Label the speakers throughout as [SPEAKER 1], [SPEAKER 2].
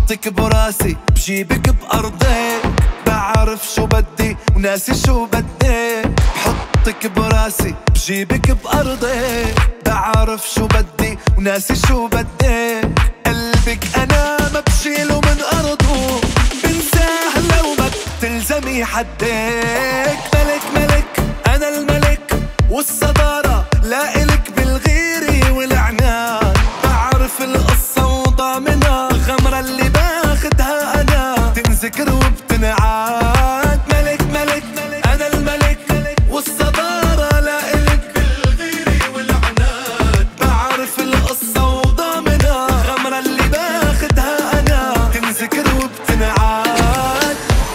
[SPEAKER 1] بحطك براسي بجيبك بأرضك، بعرف شو بدي وناسي شو بدك. بحطك براسي بجيبك بأرضك، بعرف شو بدي وناسي شو بدك. قلبك أنا ما بشيله من أرضه، بنساه لو ما بتلزمي حدك. ملك ملك أنا الملك، والصدارة لا إلك بالغيرة والعناد. بعرف القصة وضامنها، الغمرة اللي باخدها أنا تنذكر وبتنعاد. ملك ملك أنا الملك، والصدارة لا إلك بالغيرة والعناد. بعرف القصة وضامنها، الغمرة اللي باخدها أنا تنذكر وبتنعاد.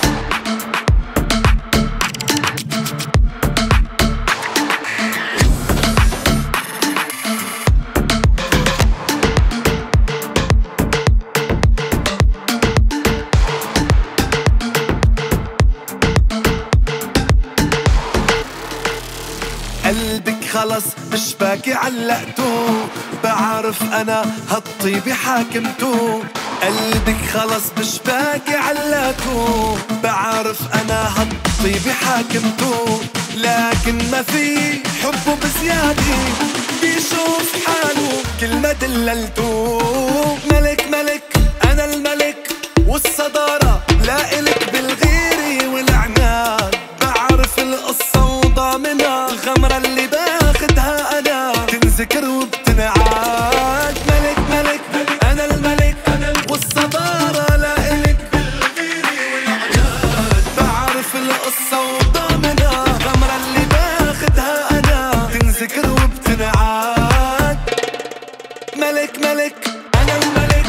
[SPEAKER 1] قلبك خلص مش باقي علقتو، بعرف انا هالطيبة حاكمتو. قلبك خلص مش باقي علقتو، بعرف انا هالطيبة حاكمتو. لكن ما في حبه بزيادة، بيشوف حاله كل ما دللتو. ملك ملك انا الملك، والصدارة لا إلك بالغيرة والعناد. بعرف القصة وضامنها، الغمرة اللي باخدها أنا تنذكر وبتنعاد. ملك ملك أنا الملك، والصدارة لا إلك بالغيرة والعناد. بعرف القصة وضامنها، الغمرة اللي باخدها أنا تنذكر وبتنعاد. ملك ملك أنا الملك.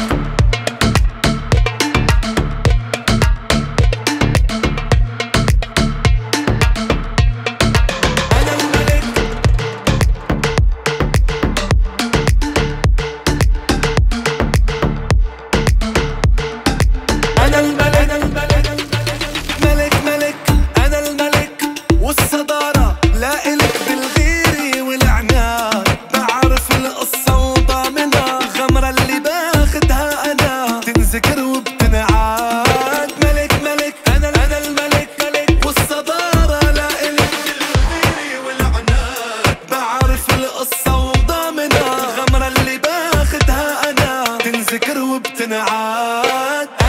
[SPEAKER 1] والصدارة لا إلك بالغيرة والعناد. بعرف القصة وضامنها، الغمرة اللي باخدها أنا تنذكر وبتنعاد. ملك ملك أنا الملك، والصدارة لا إلك بالغيرة والعناد. بعرف القصة وضامنها، الغمرة اللي باخدها أنا تنذكر وبتنعاد.